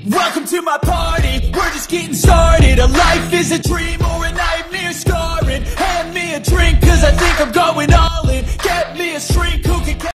Welcome to my party, we're just getting started. A life is a dream or